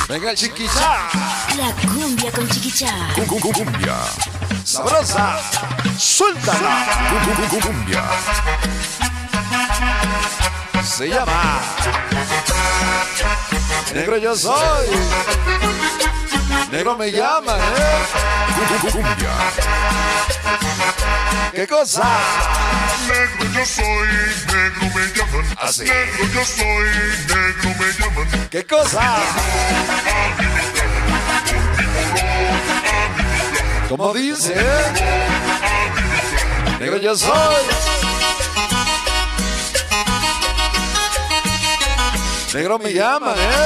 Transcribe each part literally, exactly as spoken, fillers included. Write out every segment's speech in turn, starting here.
Venga el chiquichá. La cumbia con chiquichá. Cumbia. Sabrosa. Suéltala. Cumbia. Se llama Negro yo soy. Negro me llama, ¿eh? Cumbia. ¿Qué cosa? Negro yo soy, negro me llaman. Así. Negro yo soy, negro me llaman. ¿Qué cosa? ¿Cómo dice? Negro yo soy. Negro me llama, ¿eh?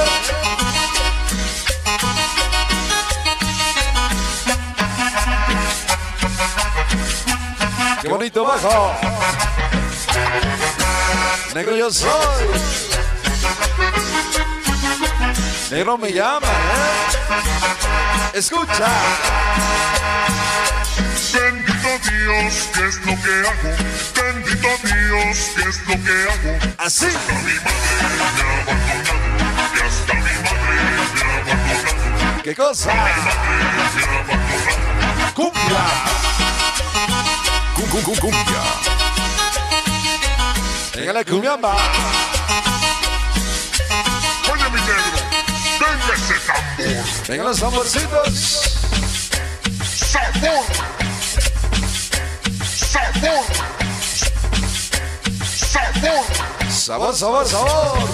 Qué bonito bajo. Negro yo soy. Negro me llama, ¿eh? Escucha. Bendito Dios, ¿qué es lo que hago? Bendito Dios, ¿qué es lo que hago? Así. Hasta mi madre me ha abandonado. Y hasta mi madre me ha abandonado. ¿Qué cosa? Mi madre me ha abandonado. Cumbia. Cum, cum, cum, cumbia. Venga la cumbia, va. Oye, mi negro, venga ese tambor. Venga los tamborcitos. Sabor. Sabor. Sabor. Sabor, sabor, sabor.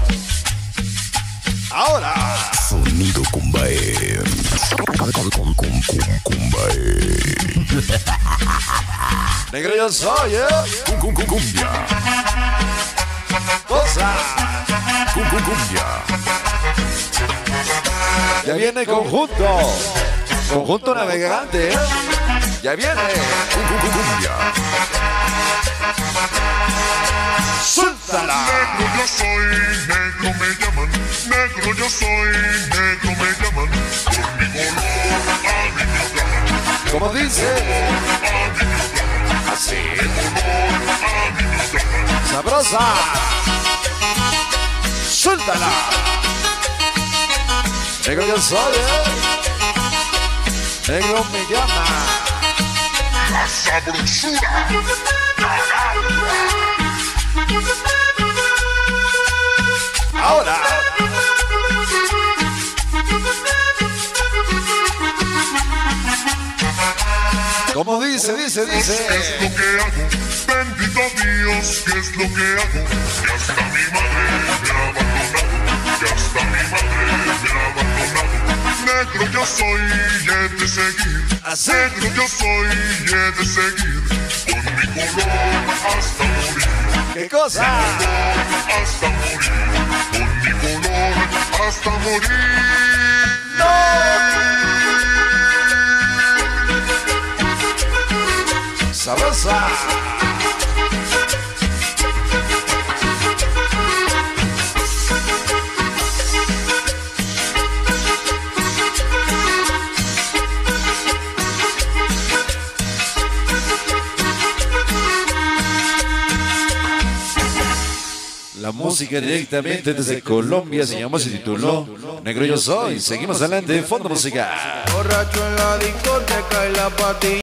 Ahora. Sonido Cumbae. Cumbae. Negro yo soy, ¿eh? Cum, cum, cumbia. Cosa. Cum, cum, cumbia. Ya viene conjunto. Conjunto navegante, ¿eh? Ya viene. Cum, cum, cumbia. Suéltala. Negro yo soy, negro me llaman. Negro yo soy, negro me llaman. Por mi color, a mí me llaman. Como dice. Así. Sabrosa. Suéltala. Negro yo soy, ¿eh? Negro me llama. La sabrosura. Ahora. Como dice, dice, dice. ¿Qué es lo que hago? Bendito Dios, ¿qué es lo que hago? Y hasta mi madre me ha abandonado. Y hasta mi madre me ha abandonado. Negro yo soy y he de seguir. Así. Negro yo soy y he de seguir. Con mi color hasta morir. ¿Qué cosa? Hasta morir. Con mi color hasta morir. Sabrosa. La música directamente desde Colombia se llamó, se tituló Negro yo soy. Seguimos adelante, fondo musical. Borracho en la discoteca y la patilla.